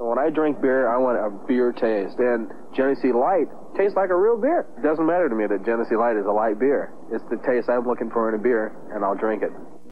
When I drink beer, I want a beer taste. And Genesee Light tastes like a real beer. It doesn't matter to me that Genesee Light is a light beer. It's the taste I'm looking for in a beer, and I'll drink it.